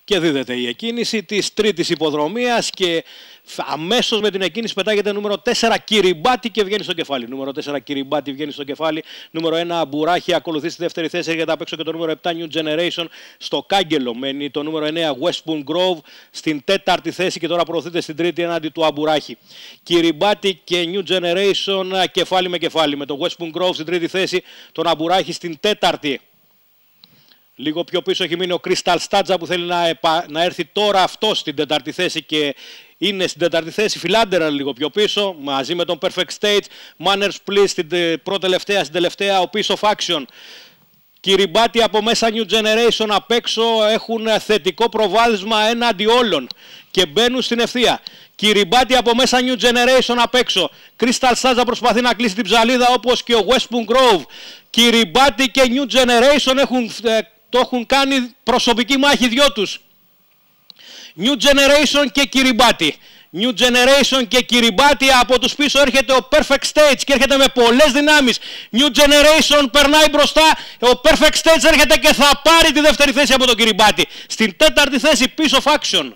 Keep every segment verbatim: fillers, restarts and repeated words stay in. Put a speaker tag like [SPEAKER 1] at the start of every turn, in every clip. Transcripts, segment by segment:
[SPEAKER 1] Και δίδεται η εκκίνηση της τρίτης υποδρομίας και αμέσως με την εκκίνηση πετάγεται νούμερο τέσσερα Κυριμπάτη και βγαίνει στο κεφάλι. Νούμερο τέσσερα Κυριμπάτη βγαίνει στο κεφάλι. Νούμερο ένα Αμπουράχη ακολουθεί στη δεύτερη θέση. Έρχεται απ' έξω και το νούμερο επτά New Generation στο κάγκελο. Μένει το νούμερο εννέα Westbourne Grove στην τέταρτη θέση και τώρα προωθείται στην τρίτη έναντι του Αμπουράχη. Κυριμπάτη και New Generation κεφάλι με κεφάλι. Με το Westbourne Grove στην τρίτη θέση, τον Αμπουράχη στην τέταρτη. Λίγο πιο πίσω έχει μείνει ο Crystal Stadza που θέλει να, επα... να έρθει τώρα αυτό στην τέταρτη θέση και είναι στην τέταρτη θέση. Φιλάντερα λίγο πιο πίσω μαζί με τον Perfect Stage. Manners Please στην πρώτη τελευταία, στην τελευταία ο Piece of Action. Κυριμπάτη από μέσα New Generation απ' έξω έχουν θετικό προβάδισμα έναντι όλων και μπαίνουν στην ευθεία. Κυριμπάτη από μέσα New Generation απ' έξω. Crystal Stadza προσπαθεί να κλείσει την ψαλίδα όπως και ο Westbourne Grove. Κυριμπάτη και New Generation έχουν... το έχουν κάνει προσωπική μάχη δυο τους. New Generation και Κυριμπάτη. New Generation και Κυριμπάτη, από τους πίσω έρχεται ο Perfect Stage και έρχεται με πολλές δυνάμεις. New Generation περνάει μπροστά, ο Perfect Stage έρχεται και θα πάρει τη δεύτερη θέση από τον Κυριμπάτη. Στην τέταρτη θέση Piece of Action.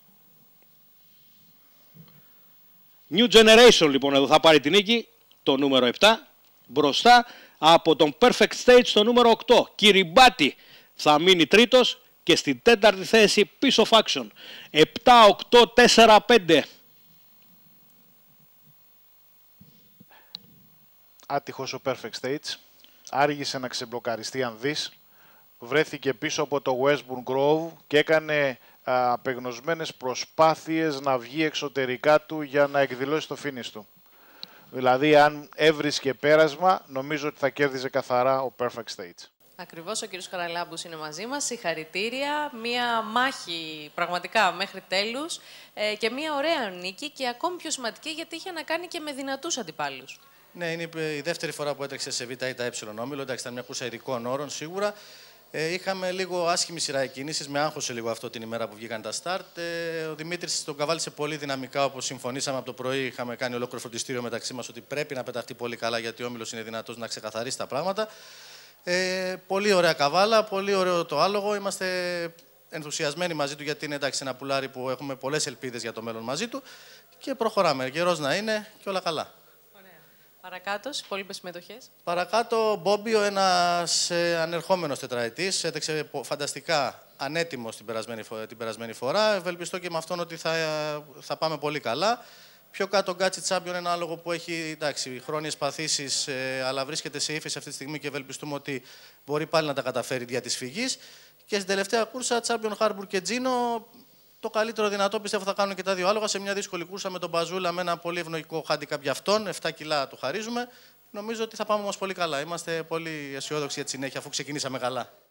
[SPEAKER 1] New Generation λοιπόν εδώ θα πάρει την νίκη, το νούμερο επτά, μπροστά από τον Perfect Stage το νούμερο οκτώ. Κυριμπάτη θα μείνει τρίτος και στην τέταρτη θέση Piece of Action. επτά, οκτώ, τέσσερα, πέντε.
[SPEAKER 2] Άτυχος ο Perfect Stage. Άργησε να ξεμπλοκαριστεί αν δεις. Βρέθηκε πίσω από το Westbourne Grove και έκανε α, απεγνωσμένες προσπάθειες να βγει εξωτερικά του για να εκδηλώσει το finish του. Δηλαδή αν έβρισκε πέρασμα, νομίζω ότι θα κέρδιζε καθαρά ο Perfect Stage.
[SPEAKER 3] Ακριβώς, ο κύριος Χαραλάμπους είναι μαζί μας. Συγχαρητήρια. Μία μάχη πραγματικά μέχρι τέλους ε, και μία ωραία νίκη και ακόμη πιο σημαντική γιατί είχε να κάνει και με δυνατούς αντιπάλους.
[SPEAKER 4] Ναι, είναι η δεύτερη φορά που έτρεξε σε Β ή τα Ε όμιλο. Εντάξει, ήταν μια κούρσα ειδικών όρων σίγουρα. Ε, είχαμε λίγο άσχημη σειρά εκκίνησης, με άγχωσε λίγο αυτό την ημέρα που βγήκαν τα στάρτ. Ε, ο Δημήτρης τον καβάλισε πολύ δυναμικά, όπως συμφωνήσαμε από το πρωί. Είχαμε κάνει ολόκληρο φροντιστήριο μεταξύ μας ότι πρέπει να πεταχτεί πολύ καλά γιατί ο όμιλος είναι δυνατός να ξεκαθαρίσει τα πράγματα. Ε, πολύ ωραία καβάλα, πολύ ωραίο το άλογο. Είμαστε ενθουσιασμένοι μαζί του γιατί είναι εντάξει, ένα πουλάρι που έχουμε πολλές ελπίδες για το μέλλον μαζί του και προχωράμε. Καιρός να είναι και όλα καλά.
[SPEAKER 3] Ωραία. Παρακάτω, στις υπόλοιπες συμμετοχές.
[SPEAKER 4] Παρακάτω, ο Μπόμπι, ένας ε, ανερχόμενος τετραετής, έτρεξε φανταστικά ανέτοιμος την περασμένη, την περασμένη φορά. Ευελπιστώ και με αυτόν ότι θα, θα πάμε πολύ καλά. Πιο κάτω ο Γκάτσι Τσάμπιον, ένα άλογο που έχει εντάξει, χρόνιες παθήσεις, ε, αλλά βρίσκεται σε ύφεση αυτή τη στιγμή και ευελπιστούμε ότι μπορεί πάλι να τα καταφέρει δια της φυγής. Και στην τελευταία κούρσα, Τσάμπιον, Χάρμπουρ και Τζίνο, το καλύτερο δυνατό πιστεύω θα κάνουν και τα δύο άλογα σε μια δύσκολη κούρσα με τον Μπαζούλα, με ένα πολύ ευνοϊκό handicap για αυτόν. επτά κιλά του χαρίζουμε. Νομίζω ότι θα πάμε όμως πολύ καλά. Είμαστε πολύ αισιόδοξοι για τη συνέχεια, αφού ξεκινήσαμε καλά.